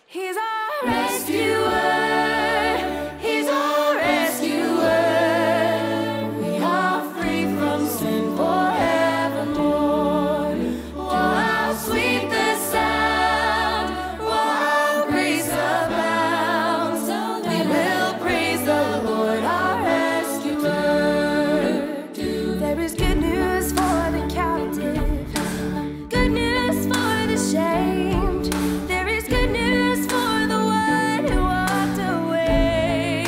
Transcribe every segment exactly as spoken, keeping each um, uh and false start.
He's our rescuer. He's our rescuer. We are free from sin forevermore. Oh, how sweet the sound. Oh, how grace abounds. We will praise the Lord, our rescuer. There is good news for the captive, good news for the shamed. There is good news for the one who walked away.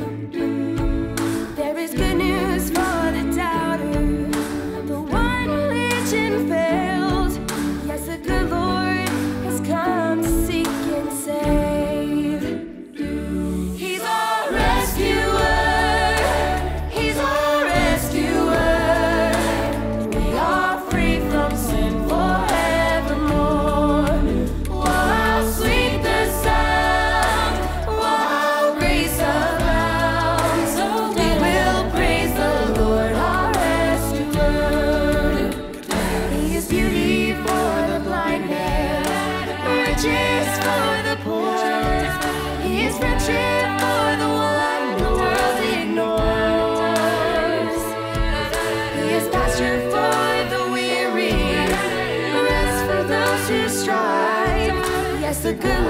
There is good news for the doubter, the one religion failed. Yes, the good Lord has come to seek and save. He's our rescuer. He's our rescuer. We are free from sin forevermore. Oh, how sweet the sound. Oh, how grace abounds. We will praise the Lord, our rescuer. He is beauty for the blind man, riches for the poor. He is friendship for the one the world ignores. He is pasture for the weary, rest for those who strive. Yes, the good